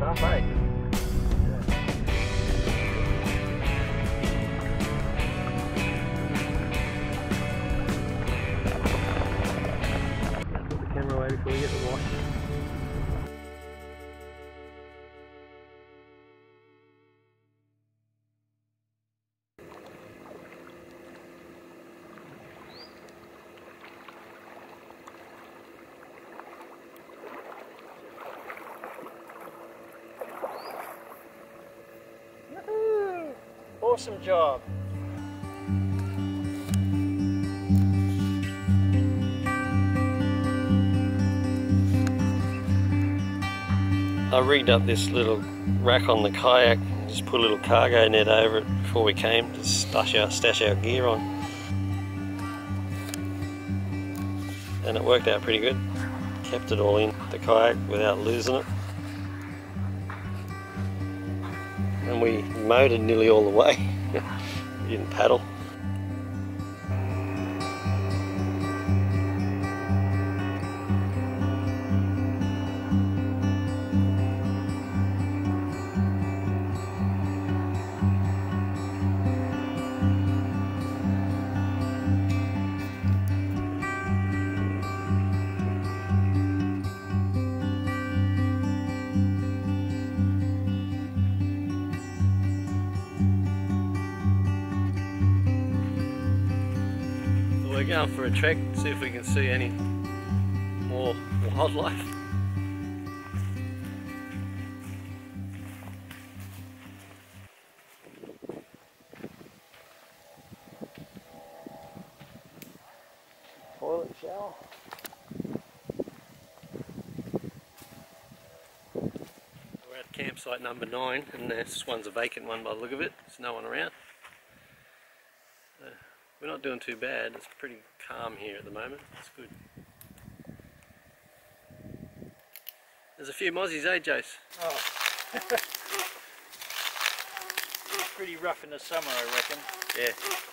Can't wait. Put the camera away before we get the wash. Awesome job. I rigged up this little rack on the kayak, just put a little cargo net over it before we came to stash our gear on. And it worked out pretty good. Kept it all in the kayak without losing it. And we motored nearly all the way. We didn't paddle. We're going for a trek, see if we can see any more wildlife. Toilet shower. We're at campsite number 9 and this one's a vacant one by the look of it. There's no one around. We're not doing too bad, it's pretty calm here at the moment, it's good. There's a few mozzies, eh Jace? Oh. It's pretty rough in the summer, I reckon. Yeah.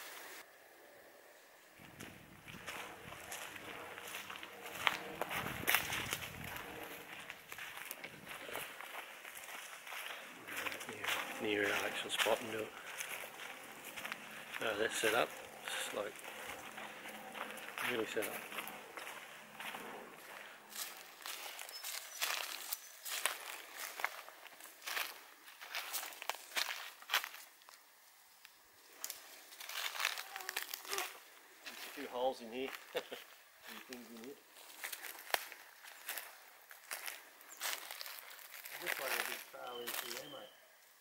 Near our actual spot and do it. Oh, that's set up. It's like really set up. There's a few holes in here. Few things in here. Looks like a big trail into there, mate.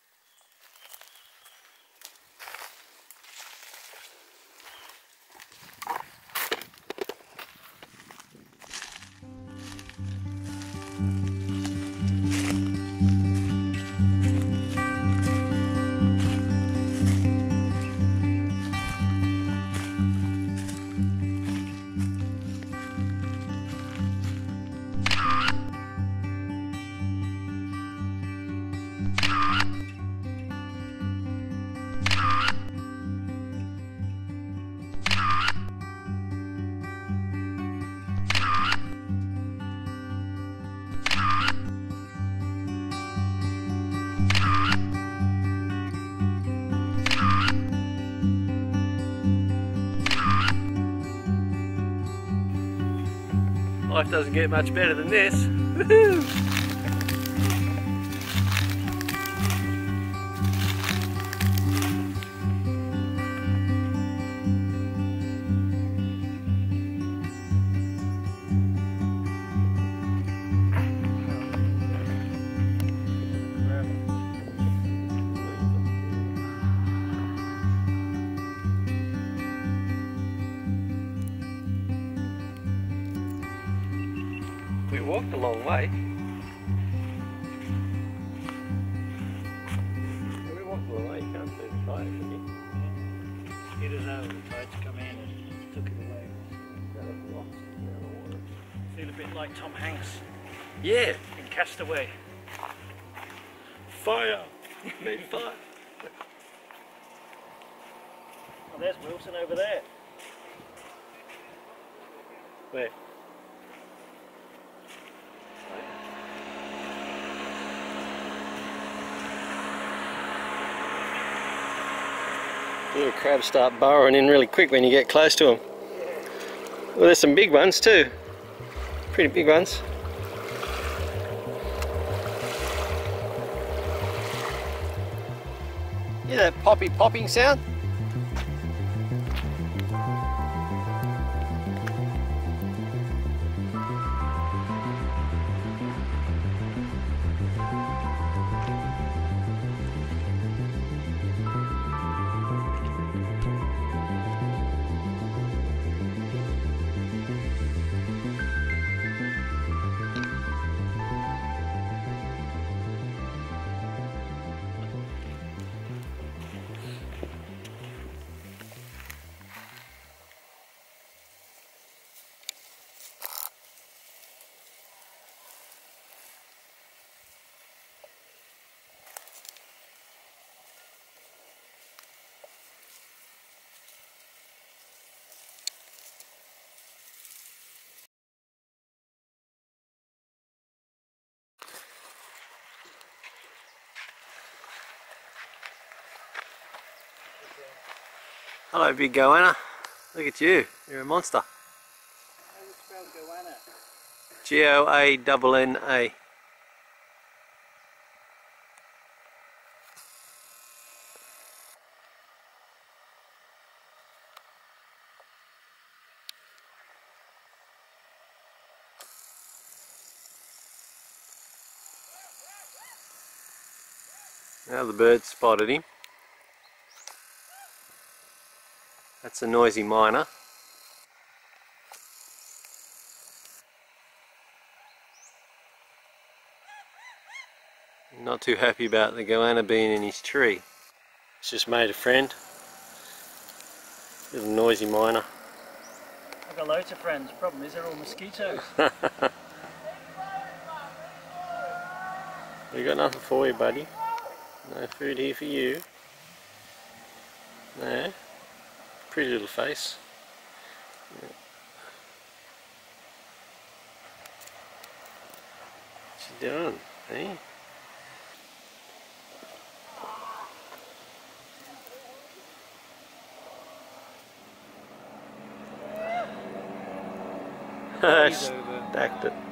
Life doesn't get much better than this. Woohoo! We walked a long way. Yeah, we walked a long way, you can't see the tide, can you? You don't know, the tides come in and took it away. Feel a bit like Tom Hanks. Yeah! In Castaway. Fire! Made fire! Oh, there's Wilson over there. Where? Little crabs start burrowing in really quick when you get close to them. Well, there's some big ones too. Pretty big ones. Hear that popping sound? Hello, big goanna. Look at you. You're a monster. How do you spell goanna? G-O-A-N-N-A. Now the bird spotted him. That's a noisy miner. Not too happy about the goanna being in his tree. It's just made a friend. Little noisy miner. I've got loads of friends. Problem is they're all mosquitoes. We got nothing for you, buddy. No food here for you. No. Pretty little face. Yeah. What's she doing, eh? Stacked it.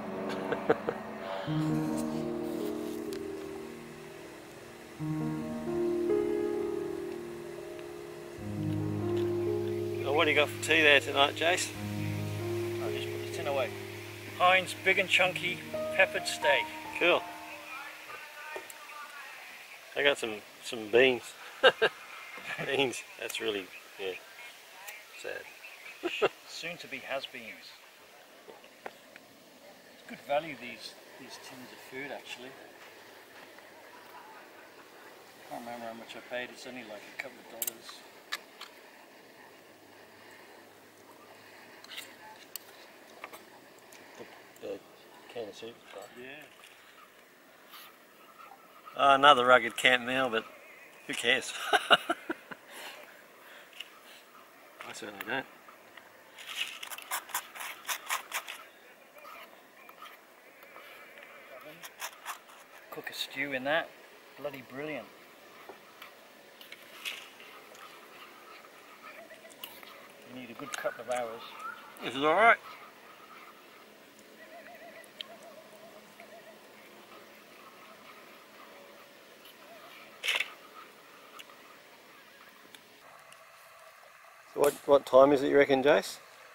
What do you got for tea there tonight, Jace? I'll just put the tin away. Heinz big and chunky peppered steak. Cool. I got some beans. Beans. That's really, yeah, sad. Soon to be has-beens. It's good value, these tins of food actually. Can't remember how much I paid. It's only like a couple of dollars. The can of soup. Yeah. Another rugged camp meal, but who cares? I certainly don't. Cook a stew in that. Bloody brilliant. You need a good couple of hours. This is alright. So what time is it, you reckon, Jace?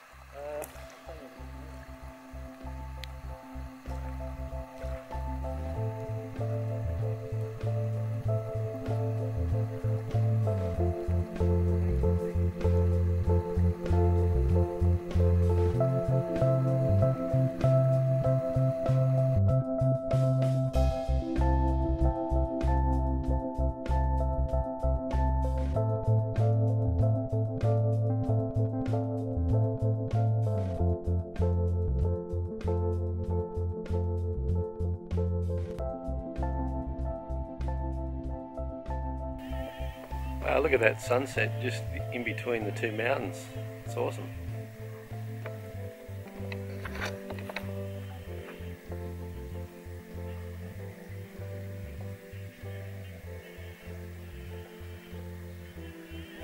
Wow, look at that sunset just in between the two mountains. It's awesome.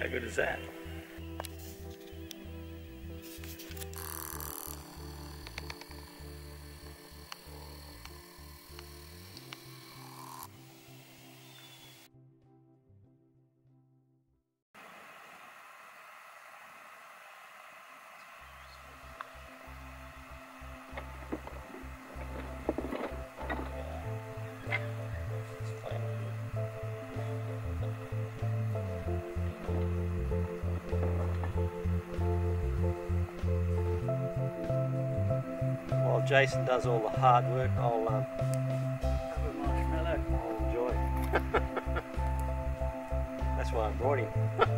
How good is that? While Jason does all the hard work, I'll Have a marshmallow. enjoy. That's why I brought him.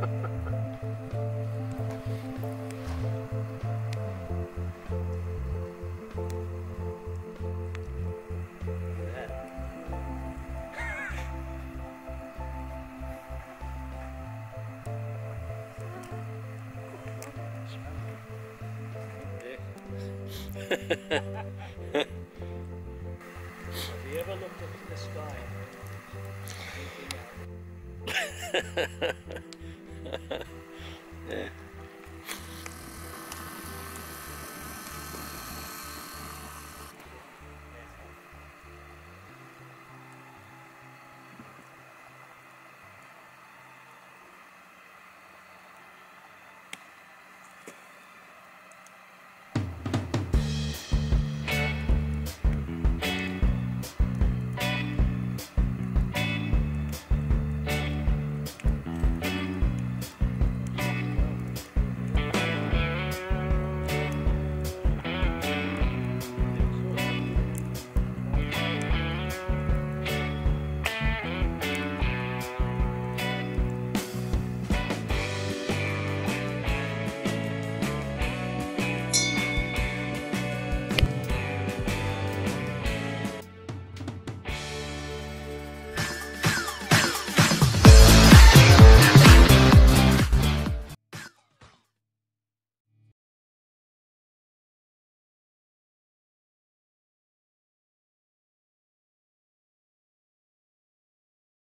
Look at that. Have you ever looked up at the sky? Yeah.